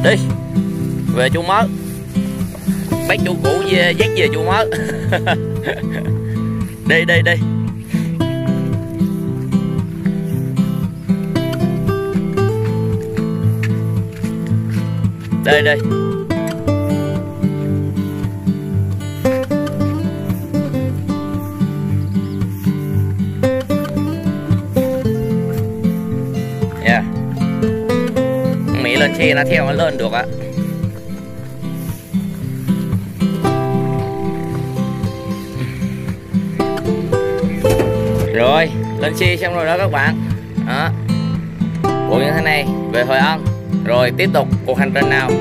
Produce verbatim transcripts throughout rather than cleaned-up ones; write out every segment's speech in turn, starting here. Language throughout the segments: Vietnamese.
Đi về chú mớ, bác chú cũ về, dắt về chú mớ. Đi đi đi. Đây đây. Yeah. Mỹ lên xe nó theo nó lên được á. Rồi lên xe xong rồi đó các bạn. Đó, bộ như thế này về Hội An. Rồi tiếp tục cuộc hành trình nào.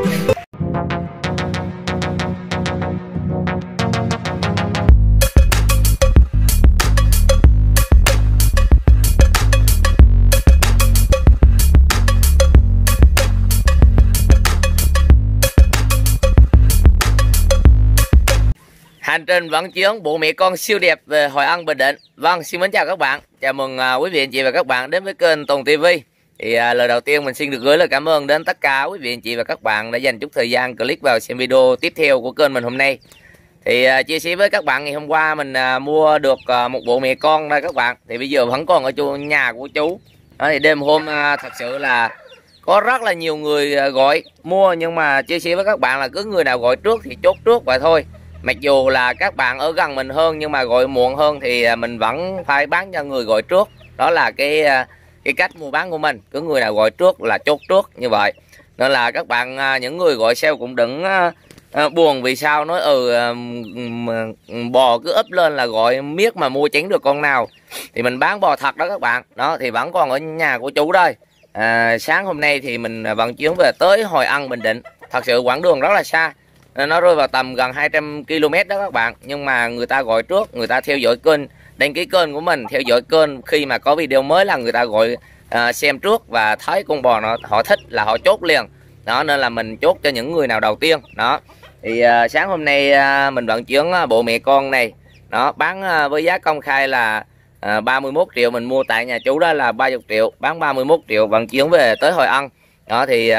Hành trình vận chuyển bộ mẹ con siêu đẹp về Hội An, Bình Định. Vâng, xin mến chào các bạn. Chào mừng uh, quý vị anh chị và các bạn đến với kênh Tùng ti vi. Thì uh, lời đầu tiên mình xin được gửi lời cảm ơn đến tất cả quý vị anh chị và các bạn đã dành chút thời gian click vào xem video tiếp theo của kênh mình hôm nay. Thì uh, chia sẻ với các bạn, ngày hôm qua mình uh, mua được uh, một bộ mẹ con đây các bạn. Thì bây giờ vẫn còn ở chỗ nhà của chú. Đó, thì đêm hôm uh, thật sự là có rất là nhiều người uh, gọi mua, nhưng mà chia sẻ với các bạn là cứ người nào gọi trước thì chốt trước vậy thôi. Mặc dù là các bạn ở gần mình hơn nhưng mà gọi muộn hơn thì mình vẫn phải bán cho người gọi trước. Đó là cái cái cách mua bán của mình, cứ người nào gọi trước là chốt trước như vậy. Nên là các bạn, những người gọi sale cũng đừng buồn vì sao nói ừ bò cứ ấp lên là gọi miết mà mua tránh được con nào. Thì mình bán bò thật đó các bạn. Đó thì vẫn còn ở nhà của chú đây. À, sáng hôm nay thì mình vận chuyển về tới Hội An, Bình Định. Thật sự quãng đường rất là xa, nó rơi vào tầm gần hai trăm ki lô mét đó các bạn. Nhưng mà người ta gọi trước, người ta theo dõi kênh, đăng ký kênh của mình, theo dõi kênh, khi mà có video mới là người ta gọi uh, xem trước và thấy con bò nó họ thích là họ chốt liền. Đó nên là mình chốt cho những người nào đầu tiên. Đó thì uh, sáng hôm nay uh, mình vận chuyển uh, bộ mẹ con này, nó bán uh, với giá công khai là uh, ba mươi mốt triệu. Mình mua tại nhà chú đó là ba mươi triệu, bán ba mươi mốt triệu, vận chuyển về tới Hội An. Đó thì uh,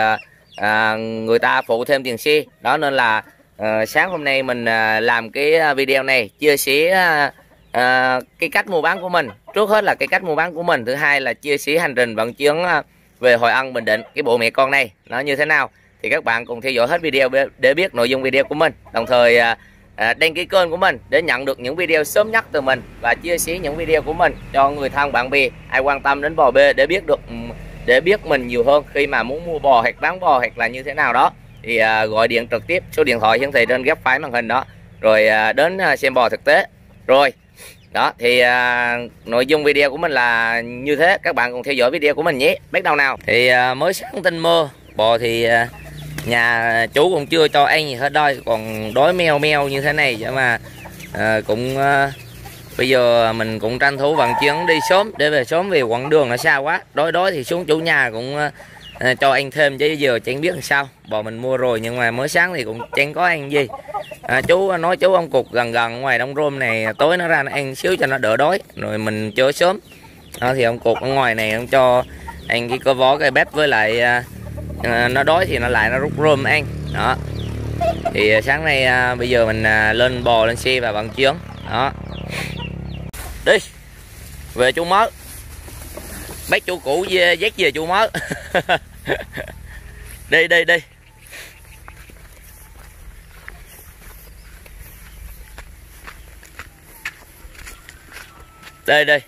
À, người ta phụ thêm tiền xe. Đó nên là à, sáng hôm nay mình à, làm cái video này chia sẻ à, à, cái cách mua bán của mình. Trước hết là cái cách mua bán của mình, thứ hai là chia sẻ hành trình vận chuyển à, về Hội An, Bình Định, cái bộ mẹ con này nó như thế nào. Thì các bạn cùng theo dõi hết video để biết nội dung video của mình, đồng thời à, à, đăng ký kênh của mình để nhận được những video sớm nhất từ mình và chia sẻ những video của mình cho người thân bạn bè ai quan tâm đến bò bê để biết được để biết mình nhiều hơn khi mà muốn mua bò hoặc bán bò hoặc là như thế nào đó. Thì à, gọi điện trực tiếp số điện thoại hiển thị trên góc phải màn hình đó, rồi à, đến à, xem bò thực tế. Rồi đó thì à, nội dung video của mình là như thế, các bạn cùng theo dõi video của mình nhé. Bắt đầu nào. Thì à, mới sáng tinh mơ bò thì à, nhà chú cũng chưa cho ăn gì hết đây, còn đói meo meo như thế này. Chứ mà à, cũng à, bây giờ mình cũng tranh thủ vận chuyển đi sớm để về sớm, vì quãng đường nó xa quá. Đói đói thì xuống chủ nhà cũng uh, cho anh thêm, chứ giờ chẳng biết làm sao. Bò mình mua rồi nhưng mà mới sáng thì cũng chẳng có ăn gì. À, chú nói chú ông Cục gần gần ngoài Đông Rôm này, tối nó ra nó ăn xíu cho nó đỡ đói, rồi mình chơi sớm. Đó thì ông Cục ở ngoài này ông cho ăn cái cơ vó, cái bếp, với lại uh, uh, nó đói thì nó lại nó rút rôm ăn. Đó thì uh, sáng nay uh, bây giờ mình uh, lên bò lên xe và vận chuyển. Đó đi về chú mớ, bác chú cũ về, dắt về chú mớ. Đi đi đi. Đây đây.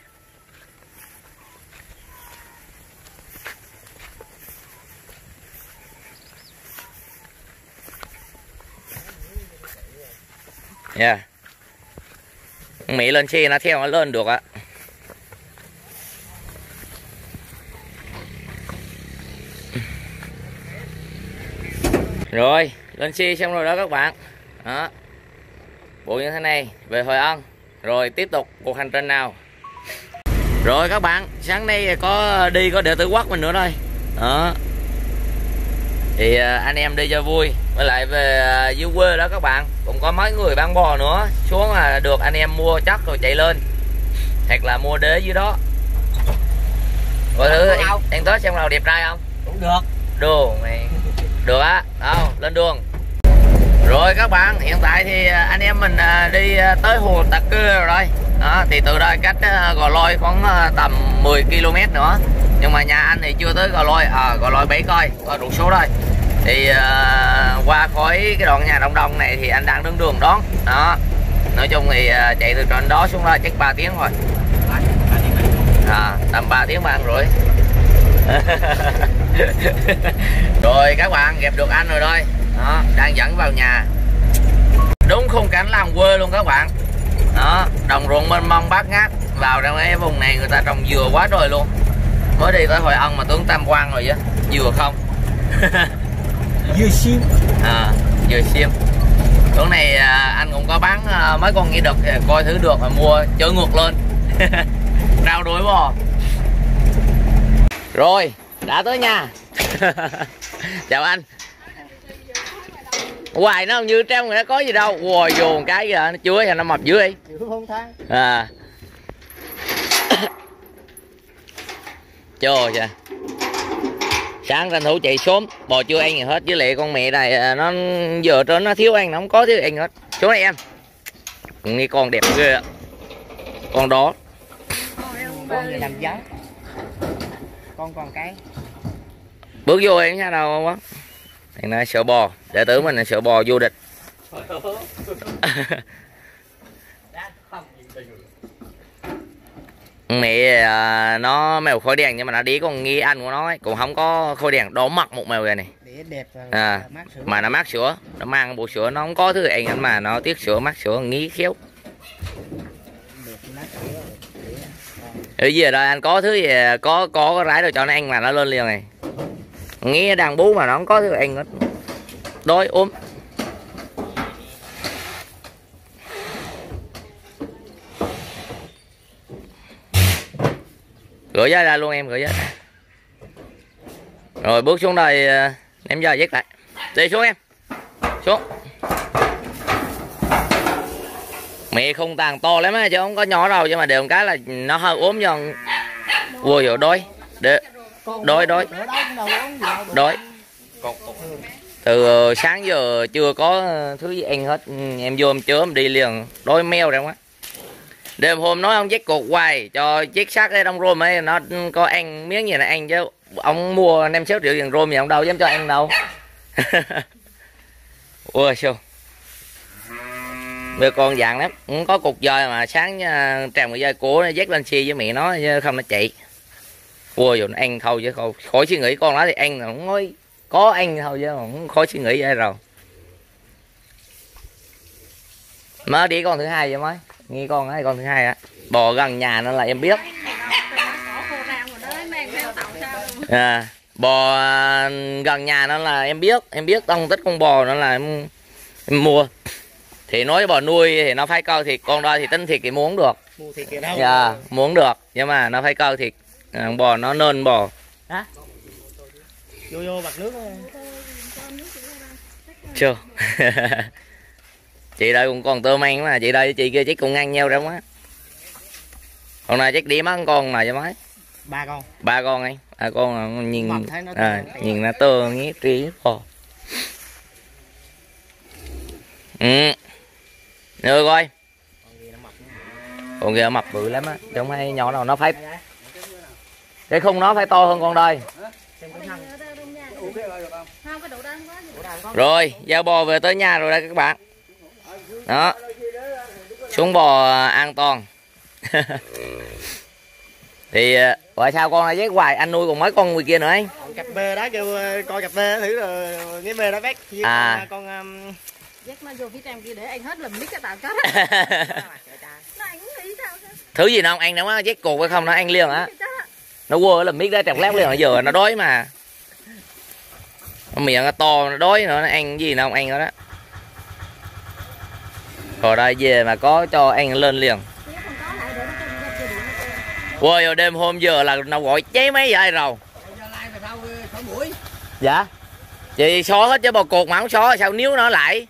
Nha. Yeah. Mỹ lên xe nó theo nó lên được á. Rồi lên xe xong rồi đó các bạn. Đó, bộ như thế này về Hội An. Rồi tiếp tục cuộc hành trình nào. Rồi các bạn, sáng nay có đi có đệ tử Quốc mình nữa đây. Đó thì anh em đi cho vui, với lại về dưới quê đó các bạn, cũng có mấy người bán bò nữa xuống là được anh em mua chắc rồi chạy lên, hoặc là mua đế dưới đó. Rồi thử anh, anh tới xem nào đẹp trai không? Cũng được. Đồ mày được á, đâu lên đường. Rồi các bạn, hiện tại thì anh em mình đi tới hồ Tà Cư rồi đây. Đó, thì từ đây cách Gò Loi khoảng tầm mười ki lô mét nữa. Nhưng mà nhà anh thì chưa tới Gò Loi, à, Gò Loi bảy coi, có đủ số đây. Thì uh, qua khỏi cái đoạn nhà Đông Đông này thì anh đang đứng đường đón. Đó, nói chung thì uh, chạy từ trên đó xuống đó chắc ba tiếng thôi. À, tầm ba tiếng ba ăn rưỡi. Rồi các bạn gặp được anh rồi đây. Đó, đang dẫn vào nhà. Đúng khung cảnh làm quê luôn các bạn. Đó, đồng ruộng mênh mông bát ngát. Vào trong cái vùng này người ta trồng dừa quá trời luôn. Mới đi tới Hội Ân mà tướng Tam Quan rồi chứ. Dừa không? Dừa xiêm. À, dừa xiêm. Chỗ này anh cũng có bán mấy con nghe đực, coi thử được mà mua chở ngược lên. Rau đuổi bò. Rồi, đã tới nhà. Chào anh. Hoài nó như trong người nó có gì đâu. Wow, vô một cái kìa, nó chuối nó mập dưới đi. À. Trời kìa. Sáng tranh thủ chạy sớm, bò chưa ăn gì hết, với lại con mẹ này nó giờ trên nó thiếu ăn, nó không có thiếu ăn hết. Xuống đây em. Nghe con đẹp ghê. Con đó. Con này làm giá. Con còn cái. Bước vô em sao đâu không á. Thằng này sợ bò, đệ tử mình là sợ bò vô địch. Mẹ à, nó mèo khói đèn nhưng mà nó đi con nghi anh của nó ấy, cũng không có khói đèn đỏ mặt một mèo này này. Đẹp à, mà nó mát sữa, nó mang bộ sữa nó không có thứ anh mà nó tiếc sữa mát sữa nghi khéo. Ở gì ở đây anh có thứ gì có có cái rái rồi cho nó ăn mà nó lên liền này. Nghe đàn bú mà nó không có thứ ăn hết. Đói ốm. Gửi giá ra luôn em, gửi giá. Rồi bước xuống đây ném ra dứt lại. Đi xuống em. Xuống. Mẹ không tàn to lắm á chứ không có nhỏ đâu, nhưng mà đều một cái là nó hơi ốm cho. Ui rồi đói. Để đói đói. Đói. Từ sáng giờ chưa có thứ gì ăn hết, em vô em chớ em đi liền, đói meo rồi quá. Đêm hôm nói ông chết cột hoài cho chết xác cái đông rôm ấy, nó có ăn miếng gì là ăn chứ ông mua năm sáu triệu tiền rôm gì ông đâu dám cho ăn đâu. Ui sao bây con dạng lắm, cũng có cục dơi mà sáng trèo cái dơi của nó dắt lên xe với mẹ nó chứ không nó chạy. Ui rồi nó ăn thôi chứ không khỏi suy nghĩ, con nó thì ăn là không nói có ăn thôi chứ không khỏi suy nghĩ vậy rồi. Mới đi con thứ hai vậy mới nghe con ấy, con thứ hai á, bò gần nhà nên là em biết. À, bò gần nhà nên là em biết, em biết tông tích con bò nên là em, em mua. Thì nói bò nuôi thì nó phải câu thịt, con đó thì tính thịt thì muốn được. Mua thịt kia đâu. Dạ, muốn được nhưng mà nó phải câu thịt, bò nó nên bò. Hả? Vô vô bật nước. Chưa. Chị đây cũng còn tôm ăn mà, chị đây chị kia chắc cũng ăn nhau trong á. Con này chắc đi mất con mà cho mấy. Ba con. Ba con anh. À con nhìn nó à, nhìn nó tơ nghe trí bò. Ừ. Nữa coi. Con kia mập bự lắm á, chứ không hay nhỏ nào nó phải. Cái khung nó phải to hơn con đây. Rồi, giao bò về tới nhà rồi đây các bạn. Đó. Xuống bò an toàn. Thì tại sao con này với hoài anh nuôi còn mấy con người kia nữa anh? Cặp bê đó kêu coi cặp bê thử rồi cái bê đó vét với à. Con um... dắt nó vô phía trong kia để ăn hết lùm biết cái tàu chết. Nó ăn nghĩ sao thế? Thứ gì nó không ăn đâu á, dắt cột hay không nó ăn liền á. Nó quơ lùm biết đó trọc lát liền, giờ nó đói mà. Nó miệng nó to nó đói nữa, nó ăn gì nó không ăn nữa đó. Rồi đây về mà có cho ăn lên liền. Ôi rồi đêm hôm giờ là nó gọi cháy mấy vậy rồi. Dạ. Chị xó hết chứ bò cột mà không xó sao níu nó lại.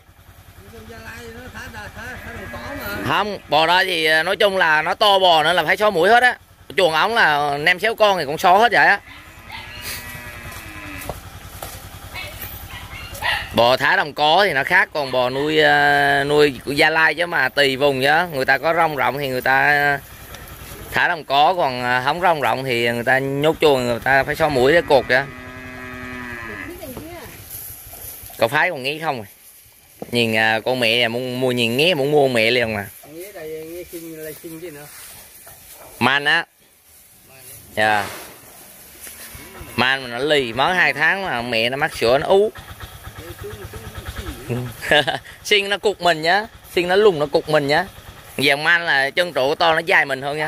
Không, bò đó thì nói chung là nó to bò nữa là phải xó mũi hết á. Chuồng ống là năm sáu con thì cũng xó hết vậy á. Bò thả đồng cỏ thì nó khác, còn bò nuôi nuôi của Gia Lai chứ mà tùy vùng chứ, người ta có rong rộng thì người ta thả đồng cỏ, còn không rong rộng thì người ta nhốt chuồng, người ta phải xóa mũi để cột chứ. Cậu phái còn nghĩ không? Nhìn con mẹ muốn mua, nhìn nghe muốn mua mẹ liền mà. Man á. Dạ. Man mà nó lì mới hai tháng mà mẹ nó mắc sữa nó ú. Sinh nó cục mình nhá, sinh nó lùng nó cục mình nhá. Dàn man là chân trụ to nó dài mình hơn nhá.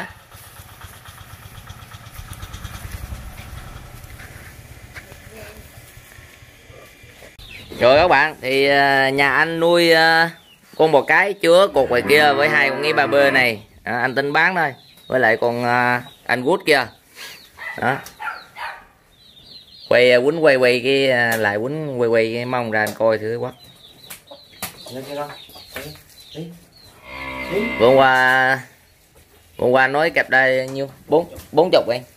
Rồi các bạn, thì nhà anh nuôi con bò cái chứa cột ngoài kia với hai con nghe ba bê này, à, anh tính bán thôi, với lại con anh Wood kia đó. Quay quýnh quay quay cái lại quýnh quay quay cái mông ra anh coi thử quá. Hôm qua hôm qua nói cặp đây nhiêu? Bốn bốn chục em.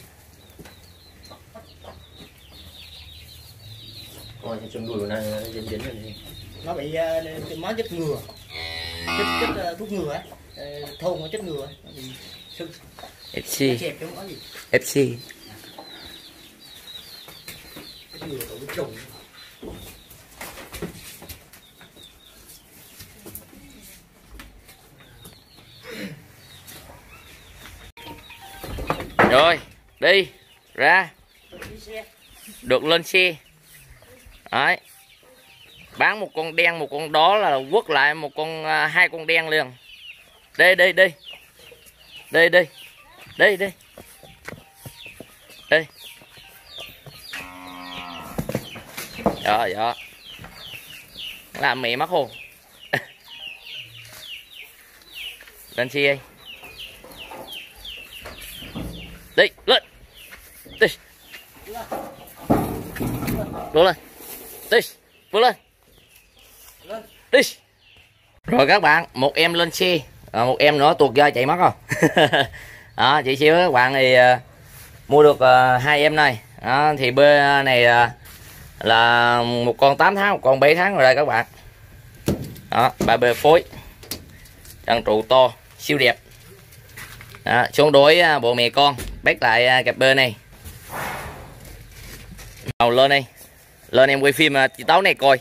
Ôi, chân đùi nó dính dính rồi đi. Nó bị uh, máu chất ngừa, chất chất uh, thuốc ngừa á, uh, thôn nó chất ngừa, nó bị sưng. ép xê. ép xê. Chất ngừa của trùng. Rồi, đi ra. Được lên xe. Đấy. Bán một con đen một con đó là quất lại một con hai con đen liền. Đi đi đi. Đi đi. Đi đi. Đi. Đó đó. Làm mẹ mắc hồn. Lên xe đi. Đi, lên. Đi. Bước lên. Đi, bước lên. Đi. Rồi các bạn, một em lên xe, à, một em nữa tuột ra chạy mất không? Đó, chị xíu các bạn thì uh, mua được uh, hai em này. Đó, thì bê này uh, là một con tám tháng, một con bảy tháng rồi đây các bạn. Đó, ba bê phối. Trăng trụ to, siêu đẹp. Đó, xuống đối uh, bộ mẹ con, bét lại uh, cặp bê này. Màu lên đi. Lên em quay phim uh, chị Tấu này coi.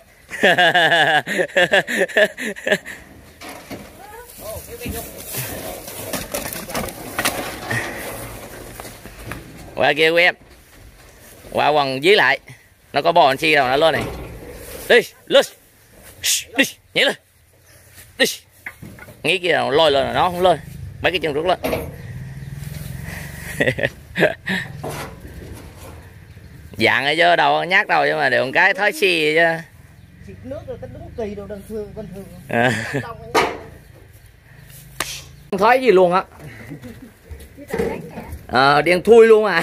Qua kia của em. Qua quần dưới lại. Nó có bò chi đâu nó lên này. Đi, lên. Đi, nhảy lên. Đi. Nghĩ kia nào lôi lên là nó không lên. Mấy cái chân rút lên. Dạng ấy chứ đâu nhát đâu, nhưng mà được một cái thói xì chứ. Nước rồi tính đúng kỳ đâu, đơn thương bình thường. Không thói gì luôn á. Ờ, đen thui luôn à.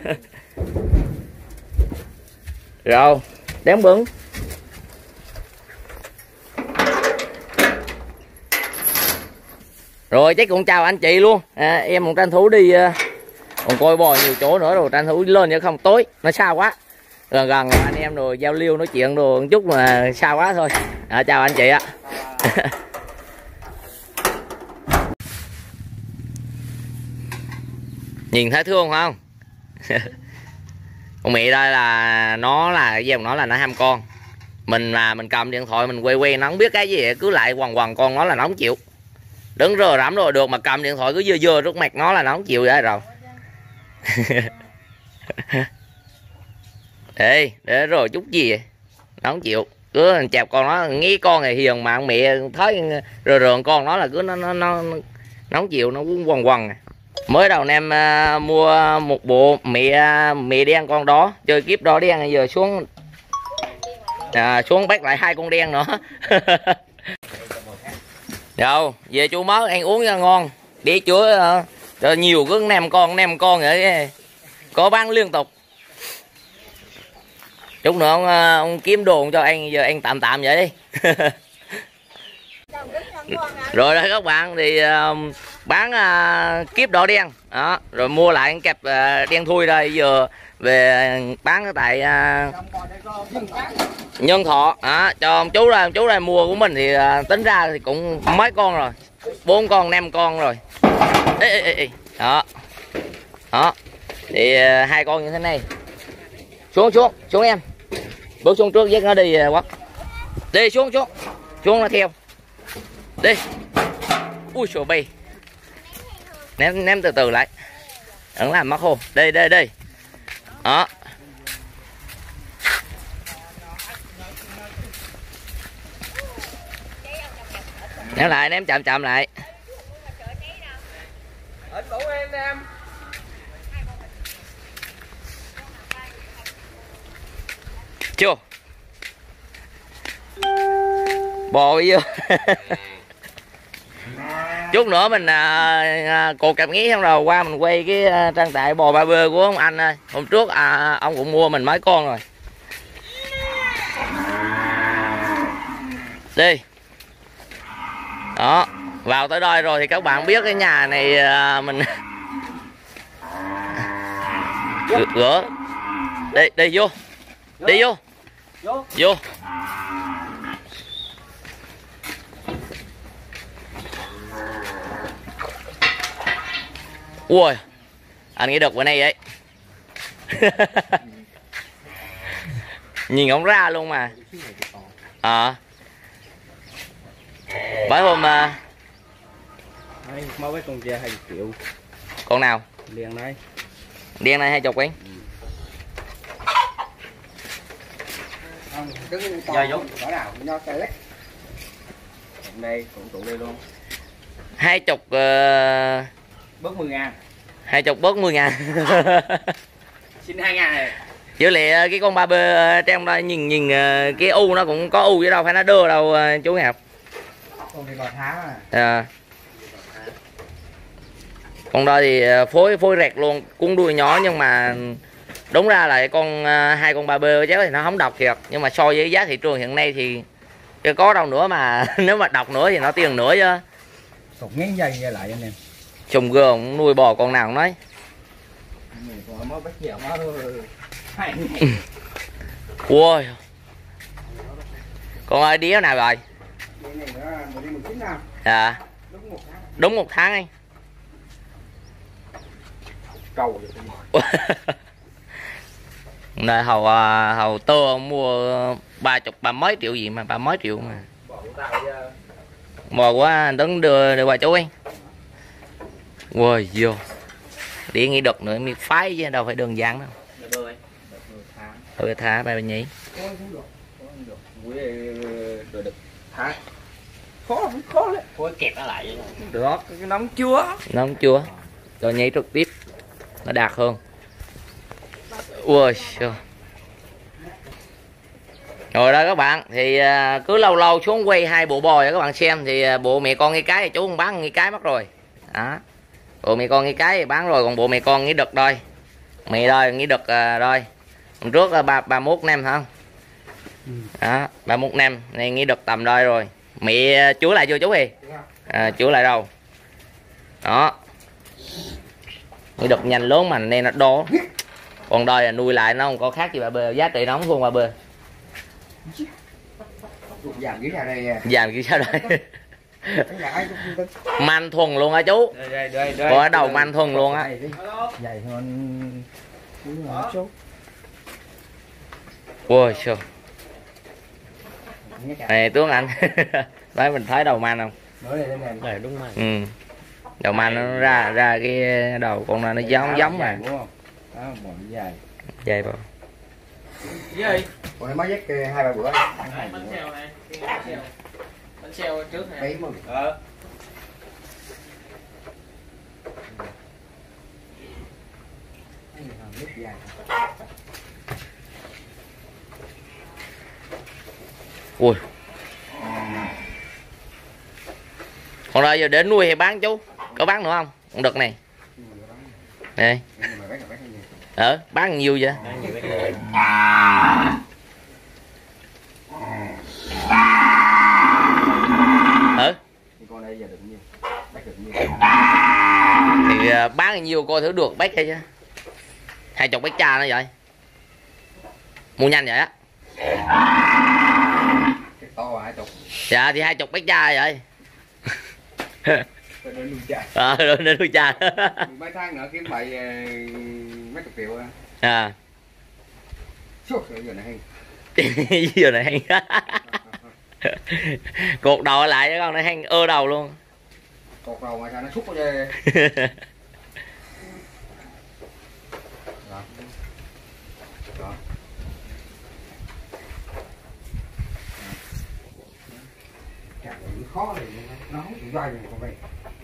Rồi, đếm bứng. Rồi chắc cũng chào anh chị luôn. À, em cũng tranh thủ đi uh, còn coi bò nhiều chỗ nữa rồi tranh thủ lên chứ không tối nó xa quá. Gần gần anh em rồi giao lưu nói chuyện đồ một chút mà xa quá thôi. À, chào anh chị ạ. Nhìn thấy thương không? Con mẹ đây là nó là cái gì nó là nó ham con. Mình mà mình cầm điện thoại mình quay quay nó không biết cái gì cứ lại quằn quằn con nó là nó không chịu. Đứng rờ rắm rồi được mà cầm điện thoại cứ dơ dơ trước mặt nó là nó không chịu vậy rồi. Ê, để rồi chút gì vậy? Nó không chịu. Cứ chạp con nó nghĩ con này hiền mà mẹ thấy rờ rờ con nó là cứ nó nó nó nó không chịu, nó quằn quằn. Mới đầu em uh, mua một bộ mẹ mẹ đen con đó, chơi kiếp đó đen giờ xuống à, xuống bắt lại hai con đen nữa. Rồi về chú mới ăn uống cho ngon, để chữa uh, cho nhiều cứ nem con nem con vậy, có bán liên tục. Chút nữa ông, uh, ông kiếm đồ cho anh, giờ anh tạm tạm vậy đi. Rồi đây các bạn thì uh, bán à, kiếp đỏ đen đó, rồi mua lại cái kẹp à, đen thui đây giờ về bán tại à, Nhân Thọ đó, cho ông chú đây, ông chú đây mua của mình thì à, tính ra thì cũng mấy con rồi, bốn con năm con rồi. Ê, ê, ê. Đó đó thì à, hai con như thế này. Xuống xuống xuống em, bước xuống trước dắt nó đi quá, đi xuống xuống xuống nó theo đi. Ui trời bay, ném ném từ từ lại, đừng làm mắc khô. Đây đây đây đó, ném lại, ném chậm chậm lại. Chưa bò vô. Chút nữa mình à, à, cột cặp nghí xong rồi qua mình quay cái à, trang trại bò ba bê của ông anh ơi. Hôm trước à, ông cũng mua mình mấy con rồi. Đi đó, vào tới đây rồi thì các bạn biết cái nhà này à, mình gỡ đi đi vô đi vô vô. Ui anh nghĩ được bữa nay vậy. Nhìn ổng ra luôn mà. Ờ à. Bởi hôm mà mới với con kia hai triệu. Con nào? Đen này. Đen này hai chục ấy. Giờ Dũng bỏ nào nho xe lết. Đây cũng tụ đây luôn. Hai chục uh... bớt mười ngàn. Hai chục bớt mười ngàn. Xin hai ngàn này. Chứ lệ cái con ba bê trong đây nhìn nhìn cái u nó cũng có u chứ đâu phải nó đưa đâu chú Ngọc. Con này bò thá mà. À. Con đó thì phối phối rẹt luôn, cuốn đuôi nhỏ nhưng mà đúng ra là con hai con ba bê chứ thì nó không độc thiệt, nhưng mà so với giá thị trường hiện nay thì chưa có đâu nữa mà. Nếu mà độc nữa thì nó tiền nữa chứ. Cục ngén dây ra lại anh em. Trùng gờ nuôi bò con nào cũng nói. Ui. Con ơi đĩa nào rồi? Dạ. Đúng một tháng anh. Cầu Này hầu hầu tơ ông mua ba chục ba mấy triệu gì mà ba mấy triệu mà. Bò quá anh Tuấn đưa đưa qua chú anh. Ui vô. Đi nghĩ đực nữa miệt phái chứ đâu phải đơn giản đâu. Ừ thả ba bên nhỉ. Khó khó đấy. Khó kẹp nó lại. Được, cái nóng chưa? Nóng chưa? Rồi nhảy trực tiếp. Nó đạt hơn. Ui trời. Rồi đó các bạn, thì cứ lâu lâu xuống quay hai bộ bò cho các bạn xem, thì bộ mẹ con ngay cái thì chú không bán ngay cái mất rồi. Đó. Bộ mẹ con ngay cái thì bán rồi, còn bộ mẹ con nghĩ đực rồi. Mẹ rồi nghĩ đực rồi. Hôm trước là ba ba mốt năm hả? Đó, ba mốt năm, này nghĩ đực tầm đây rồi. Mẹ chúa lại chưa chú gì? À, chúa lại đâu? Đó. Nghĩ đực nhanh lớn mà nên nó đố. Còn đây là nuôi lại nó không có khác gì bà bê, giá trị nó không thua bà bê. Giảm kiểu sao đây? Giảm kiểu sao đây? Man thuần luôn á chú. Đây đây đây. Có đầu man thuần luôn á. Dày hơn. Ôi trời. Này tướng anh. Đấy mình thấy đầu man không? Đây đúng rồi. Ừ. Đầu man nó ra ra cái đầu con này nó giống giống mà. Đó, bọn dài. Dài vào. Gì? Còn nó mới dắt hai ba bữa. Bánh xèo này, bánh xèo. Bánh xèo trước này. Mấy ờ. Ui. Còn đây giờ đến nuôi hay bán chú? Có bán nữa không? Con đực này. Đây. Ờ, bán nhiều vậy? Ừ. Con đây giờ được nhiêu? Bắt được nhiêu? bán nhiều coi thử được bách hay chứ. Hai chục bách cha nó vậy. Mua nhanh vậy á. Cái to hai chục. Dạ thì hai chục bách cha vậy. Ờ rồi nên nuôi cha. Mấy tháng nữa kiếm bậy mấy chục triệu á. À. Suốt rồi giờ này hay. Giờ này hay. Cột đầu lại cho con nó hang ơ đầu luôn. Cột đầu mà sao nó xúc quá chứ. Đó. Đó. Khó thì nó không chịu dai con đây.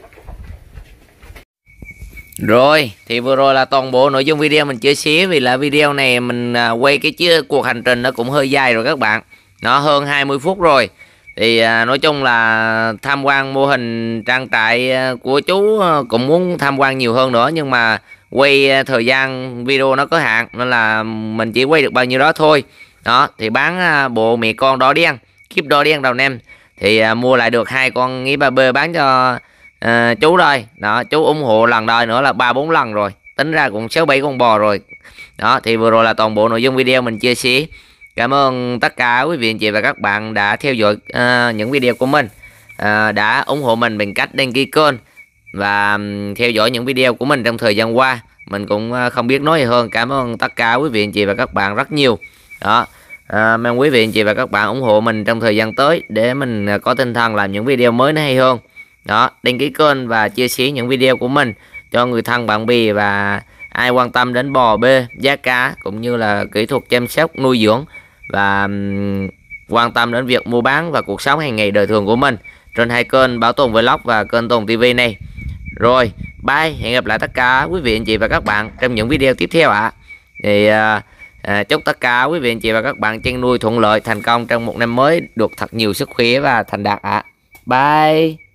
Rồi thì vừa rồi là toàn bộ nội dung video mình chia sẻ, vì là video này mình quay cái chiếc cuộc hành trình nó cũng hơi dài rồi các bạn, nó hơn hai mươi phút rồi. Thì à, nói chung là tham quan mô hình trang trại của chú cũng muốn tham quan nhiều hơn nữa, nhưng mà quay thời gian video nó có hạn nên là mình chỉ quay được bao nhiêu đó thôi. Đó thì bán à, bộ mẹ con đỏ đen, kíp đỏ đen đầu nem thì à, mua lại được hai con nghĩ ba b bán cho à, chú rồi. Đó chú ủng hộ lần đời nữa là ba bốn lần rồi, tính ra cũng sáu bảy con bò rồi. Đó thì vừa rồi là toàn bộ nội dung video mình chia sẻ. Cảm ơn tất cả quý vị anh chị và các bạn đã theo dõi uh, những video của mình, uh, đã ủng hộ mình bằng cách đăng ký kênh và um, theo dõi những video của mình trong thời gian qua. Mình cũng uh, không biết nói gì hơn. Cảm ơn tất cả quý vị anh chị và các bạn rất nhiều. Đó, uh, mong quý vị anh chị và các bạn ủng hộ mình trong thời gian tới để mình uh, có tinh thần làm những video mới nó hay hơn. Đó, đăng ký kênh và chia sẻ những video của mình cho người thân bạn bè và ai quan tâm đến bò bê, giá cá cũng như là kỹ thuật chăm sóc nuôi dưỡng và um, quan tâm đến việc mua bán và cuộc sống hàng ngày đời thường của mình trên hai kênh Bảo Tồn Vlog và kênh Tùng ti vi này. Rồi, bye, hẹn gặp lại tất cả quý vị anh chị và các bạn trong những video tiếp theo ạ. À. Thì uh, uh, chúc tất cả quý vị anh chị và các bạn chăn nuôi thuận lợi, thành công trong một năm mới, được thật nhiều sức khỏe và thành đạt ạ. À. Bye.